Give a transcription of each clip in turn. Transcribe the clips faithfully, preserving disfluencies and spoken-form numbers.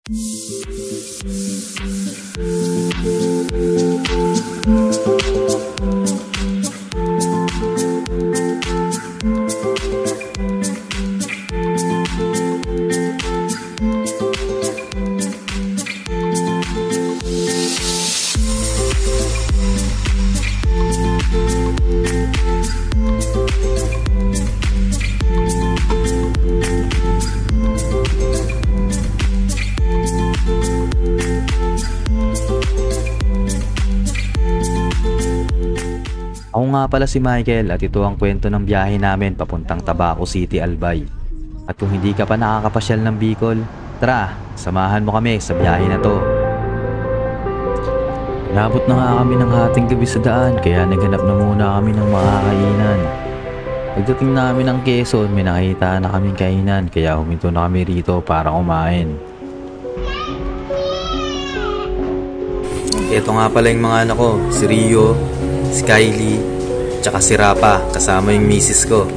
Ako nga pala si Michael at ito ang kwento ng biyahe namin papuntang Tabaco City, Albay. At kung hindi ka pa nakakapasyal ng Bicol, tara, samahan mo kami sa biyahe na to. Inabot na nga kami ng hating gabi sa daan kaya naghanap na muna kami ng makakainan. Pagdating namin ng Quezon, may nakita na kaming kainan kaya huminto na kami rito para kumain. Ito nga pala yung mga anak ko, si Rio, si Kylie, tsaka si Rapa, kasama yung misis ko.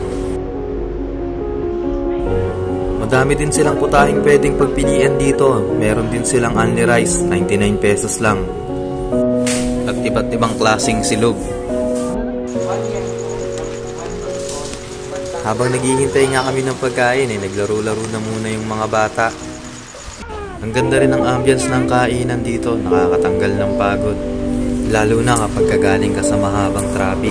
Madami din silang putahing pwedeng pagpilian dito. Meron din silang only rice, ninety-nine pesos lang. At iba't ibang klaseng silog. Habang naghihintay nga kami ng pagkain, eh, naglaro-laro na muna yung mga bata. Ang ganda rin ng ambience ng kainan dito, nakakatanggal ng pagod. Lalo na kapag kagaling ka sa mahabang traffic.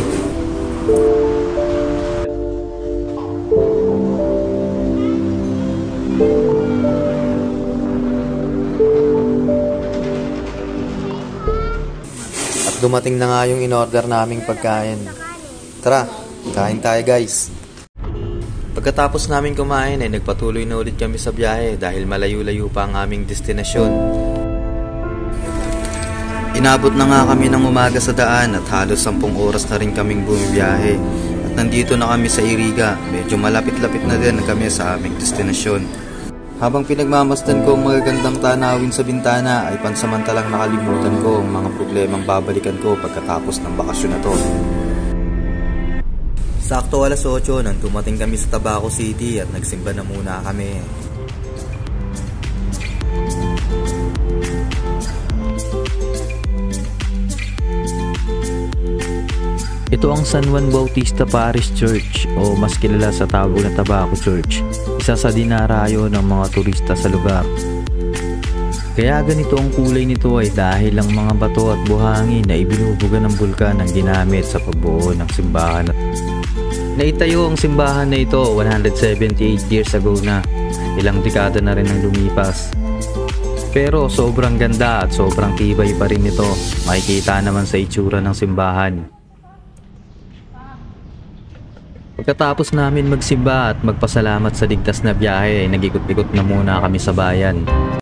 At dumating na nga yung in-order naming pagkain. Tara, kain tayo guys. Pagkatapos namin kumain ay nagpatuloy na ulit kami sa biyahe dahil malayo-layo pa ang aming destinasyon. Inabot na nga kami ng umaga sa daan at halos sampung oras na rin kaming bumibiyahe. At nandito na kami sa Iriga, medyo malapit-lapit na din kami sa aming destinasyon. Habang pinagmamasdan ko ang magagandang tanawin sa bintana ay pansamantalang nakalimutan ko ang mga problemang babalikan ko pagkatapos ng bakasyon na to. Sakto alas otso nang dumating kami sa Tabaco City at nagsimba na muna kami. Ito ang San Juan Bautista Parish Church o mas kilala sa tawag na Tabaco Church. Isa sa dinarayo ng mga turista sa lugar. Kaya ganito ang kulay nito ay dahil ang mga bato at buhangin na ibinubuga ng bulkan ang ginamit sa pagbuo ng simbahan. Naitayo ang simbahan na ito one hundred seventy-eight years ago na. Ilang dekada na rin ang lumipas. Pero sobrang ganda at sobrang tibay pa rin ito. Makikita naman sa itsura ng simbahan. Pagkatapos namin magsimba at magpasalamat sa ligtas na biyahe ay nag-ikot-ikot na muna kami sa bayan.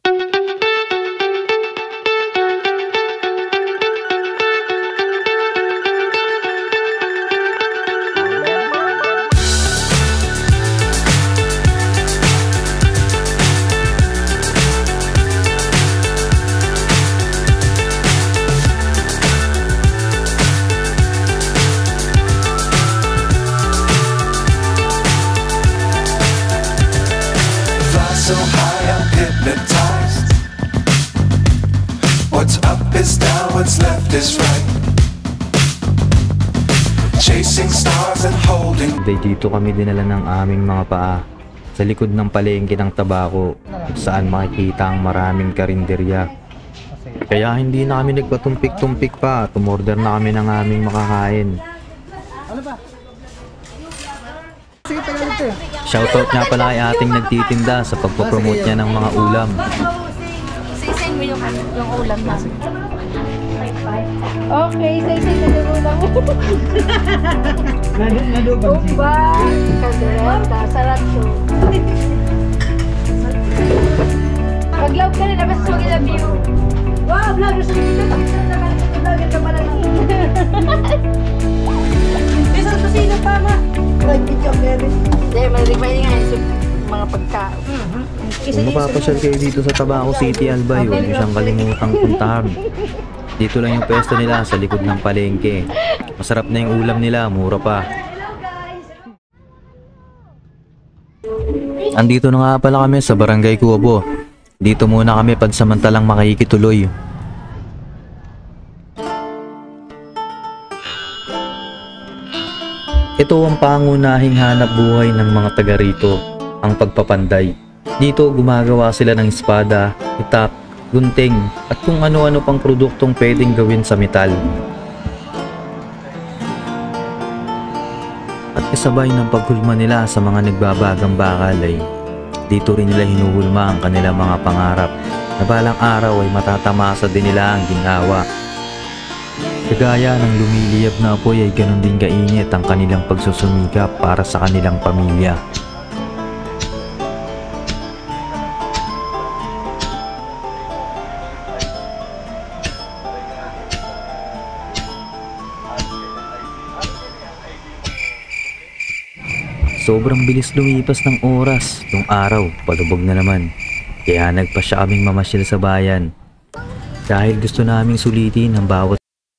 So high I'm hypnotized. What's up is down, what's left is right. Chasing stars and holding. Dito kami dinala ng aming mga paa sa likod ng palengke ng Tabaco kung saan makikita ang maraming karinderya. Kaya hindi na kami nagpatumpik-tumpik pa at umorder na kami ng aming makakain. Shoutout nga pala kay ating nagtitinda sa pagpapromote niya ng mga ulam. Say-send mo yung, yung ulam namin. Okay, say-send mo yung ulam mo. Umba, kaldereta, saratso. Pag-love ka rin, nabas mo i-love you. Wow, vlogger sa dito. Vlogger ka pala lang. Isang kusina pa, ma. Hindi, malilig pa nga yung mga pagkain. Kung mapapasyal kayo dito sa Tabaco City, Albay, huwag niyo siyang kalimutang puntahan. Dito lang yung pwesto nila sa likod ng palengke. Masarap na yung ulam nila, mura pa. Andito na nga pala kami sa Barangay Cuobo. Dito muna kami pansamantalang makikituloy. Ito ang pangunahing hanap buhay ng mga taga rito, ang pagpapanday. Dito gumagawa sila ng espada, itak, gunting at kung ano-ano pang produktong pwedeng gawin sa metal. At kasabay ng paghulma nila sa mga nagbabagang bakal ay dito rin nila hinuhulma ang kanilang mga pangarap na balang araw ay matatamasa din nila ang ginhawa. Kagaya ng lumiliyab na apoy ay ganun din kainit ang kanilang pagsusumikap para sa kanilang pamilya. Sobrang bilis lumipas ng oras, yung araw, palubog na naman. Kaya nagpasya kaming mamasyal sa bayan. Dahil gusto naming sulitin ang bawat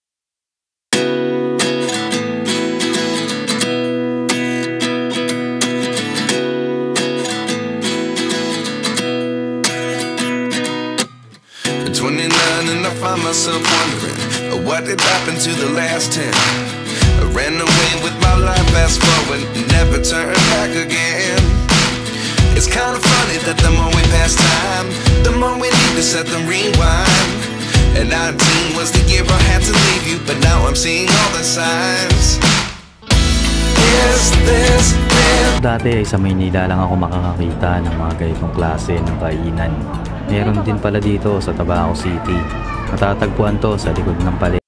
twenty-nine and I find myself wondering uh, what did happen to the last ten. I ran away with my life, fast forward, never turn back again. It's kind of funny that the more we pass time, the more we need to set the rewind. And nineteen was the year I had to leave you, but now I'm seeing all the signs. Is this real? Dati ay sa Maynila lang ako makakakita ng mga ganitong klase ng kainan. Meron din pala dito sa Tabaco City. Matatagpuan to sa likod ng palengke.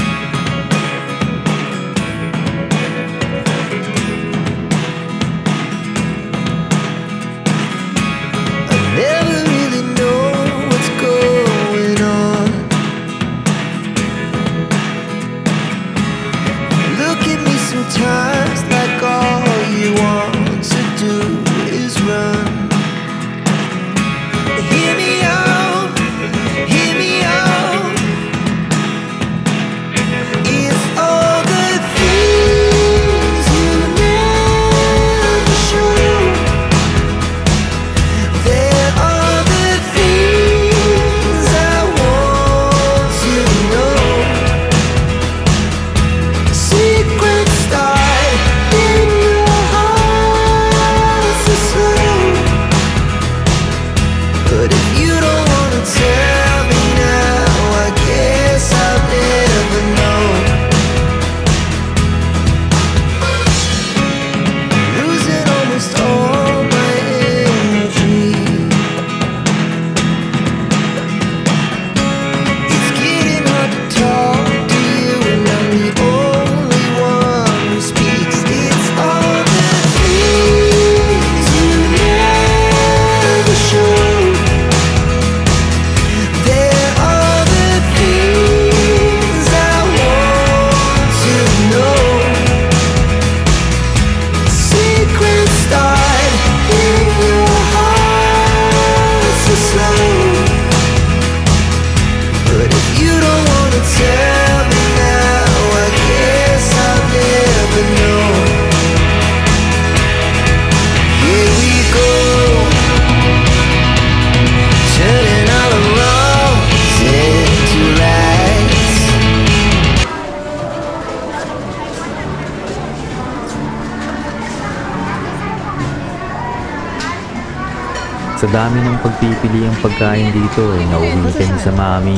Sa dami ng pagpipili ang pagkain dito ay nauwi kami sa mami.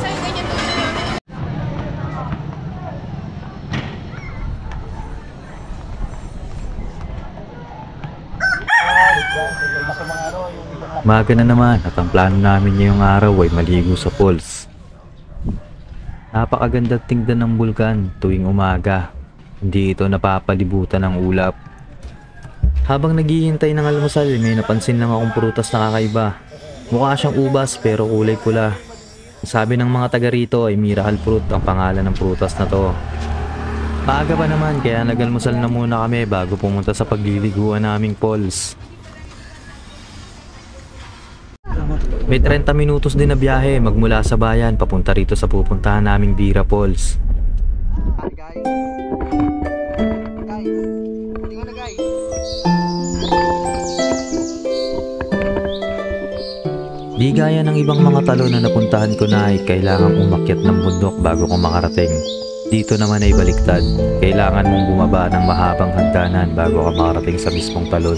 Maga na naman at ang plano namin ngayong araw ay maligo sa falls. Napakaganda tingnan ng bulkan tuwing umaga. Hindi ito napapalibutan ng ulap. Habang naghihintay ng almusal, may napansin lang akong prutas na kakaiba. Mukha siyang ubas pero kulay pula. Sabi ng mga taga rito ay miracle fruit ang pangalan ng prutas na to. Maaga pa naman kaya nag-almusal na muna kami bago pumunta sa pagliliguan naming falls. May thirty minutos din na biyahe magmula sa bayan papunta rito sa pupuntahan naming Bira Falls. Di gaya ng ibang mga talon na napuntahan ko na ay kailangang umakyat ng bundok bago ko makarating. Dito naman ay baliktad. Kailangan mong bumaba ng mahabang hagdanan bago ka makarating sa mismong talon.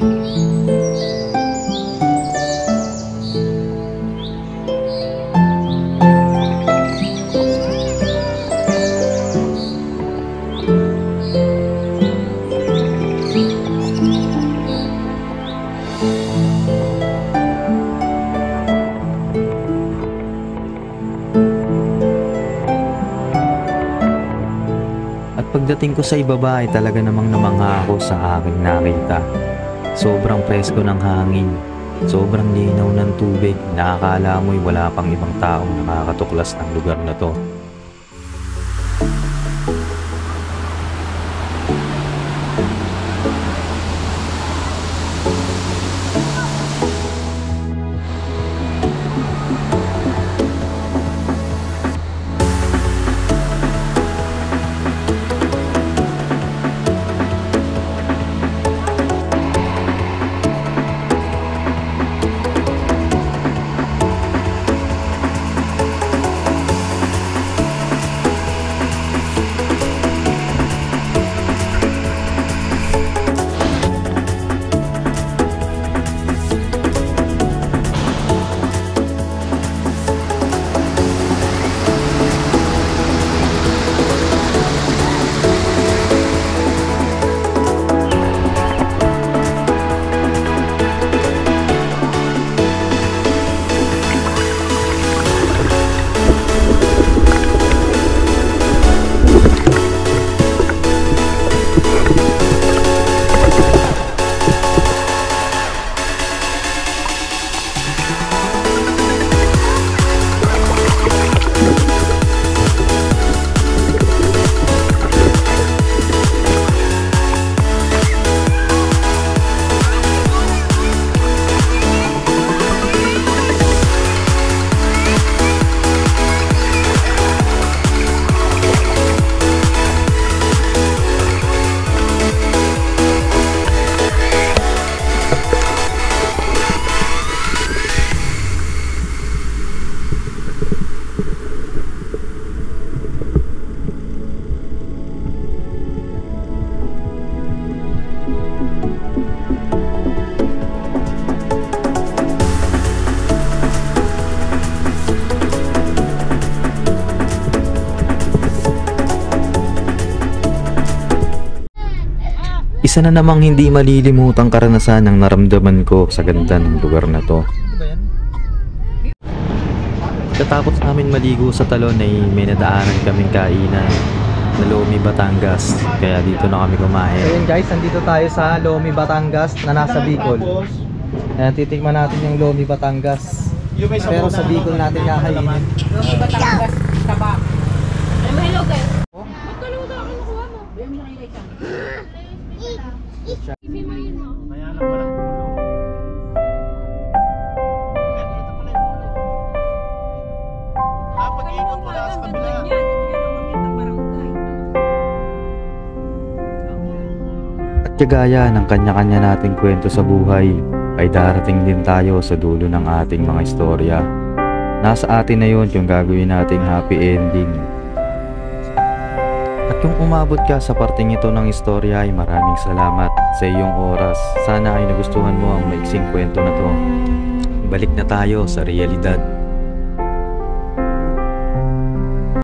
Pagdating ko sa ibaba ay talaga namang namangha ako sa aking nakita. Sobrang presko ng hangin, sobrang linaw ng tubig, nakakala mo'y wala pang ibang taong nakakatuklas ng lugar na to. Isa na namang hindi malilimutang karanasan ang naramdaman ko sa ganda ng lugar na to. Katapos namin maligo sa talon ay may nadaanan kaming kainan na Lomi, Batangas. Kaya dito na kami kumain. Ayun guys, nandito tayo sa Lomi, Batangas na nasa Bicol. Ayan, titikman natin yung Lomi, Batangas. Pero sa Bicol natin kakainin. Lomi, Batangas, taba. Hello guys. Magkaluto ako nakuha mo. Kaya mo nakilay ka. Ibig mo yun mo. Kaya lang walang ulo. Ito pala yung ulo. Ah, pag-iikot mo na sa kabila. At kagaya ng kanya-kanya nating kwento sa buhay, ay darating din tayo sa dulo ng ating mga istorya. Nasa atin na yun yung gagawin nating happy ending. At kung umabot ka sa parting ito ng istorya ay maraming salamat sa iyong oras. Sana ay nagustuhan mo ang maiksing kwento na to. Balik na tayo sa realidad.